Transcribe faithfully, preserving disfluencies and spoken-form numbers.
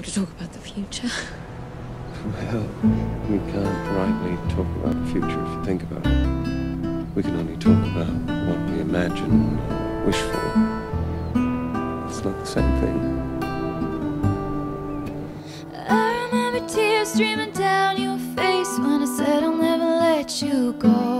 allowed to talk about the future. Well, we can't rightly talk about the future if you think about it. We can only talk about what we imagine or wish for. It's not the same thing. I remember tears streaming down your face when I said I'll never let you go.